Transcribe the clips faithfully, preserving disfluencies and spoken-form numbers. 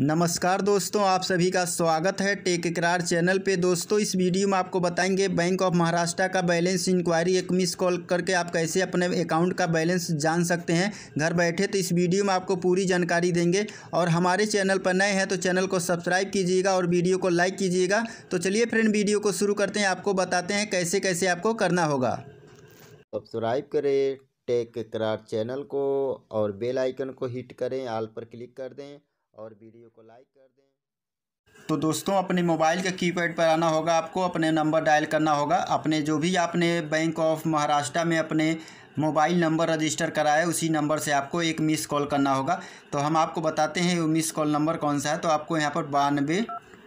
नमस्कार दोस्तों, आप सभी का स्वागत है टेक इकरार चैनल पे। दोस्तों, इस वीडियो में आपको बताएंगे बैंक ऑफ महाराष्ट्र का बैलेंस इंक्वायरी एक मिस कॉल करके आप कैसे अपने अकाउंट का बैलेंस जान सकते हैं घर बैठे। तो इस वीडियो में आपको पूरी जानकारी देंगे और हमारे चैनल पर नए हैं तो चैनल को सब्सक्राइब कीजिएगा और वीडियो को लाइक कीजिएगा। तो चलिए फ्रेंड, वीडियो को शुरू करते हैं। आपको बताते हैं कैसे कैसे आपको करना होगा। सब्सक्राइब करें टेक इकरार चैनल को और बेल आइकन को हिट करें, ऑल पर क्लिक कर दें और वीडियो को लाइक कर दें। तो दोस्तों, अपने मोबाइल के कीपैड पर आना होगा, आपको अपने नंबर डायल करना होगा। अपने जो भी आपने बैंक ऑफ महाराष्ट्र में अपने मोबाइल नंबर रजिस्टर करा है उसी नंबर से आपको एक मिस कॉल करना होगा। तो हम आपको बताते हैं वो मिस कॉल नंबर कौन सा है। तो आपको यहाँ पर बानवे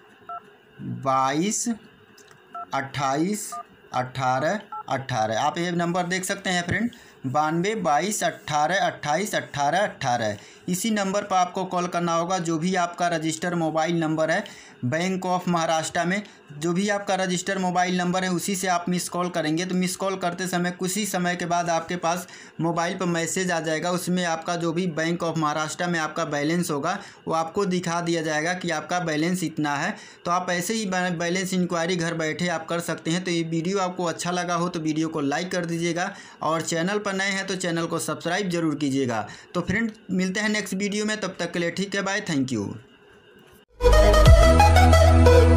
बाईस अट्ठाईस अट्ठारह अट्ठारह आप ये नंबर देख सकते हैं फ्रेंड, बानवे बाईस अट्ठारह अट्ठाईस अट्ठारह अट्ठारह। इसी नंबर पर आपको कॉल करना होगा। जो भी आपका रजिस्टर मोबाइल नंबर है बैंक ऑफ महाराष्ट्र में, जो भी आपका रजिस्टर मोबाइल नंबर है उसी से आप मिस कॉल करेंगे। तो मिस कॉल करते समय कुछ ही समय के बाद आपके पास मोबाइल पर मैसेज आ जाएगा। उसमें आपका जो भी बैंक ऑफ महाराष्ट्र में आपका बैलेंस होगा वो आपको दिखा दिया जाएगा कि आपका बैलेंस इतना है। तो आप ऐसे ही बैलेंस इंक्वायरी घर बैठे आप कर सकते हैं। तो ये वीडियो आपको अच्छा लगा हो तो वीडियो को लाइक कर दीजिएगा और चैनल पर नए हैं तो चैनल को सब्सक्राइब जरूर कीजिएगा। तो फ्रेंड, मिलते हैं नेक्स्ट वीडियो में, तब तक के लिए ठीक है, बाय, थैंक यू।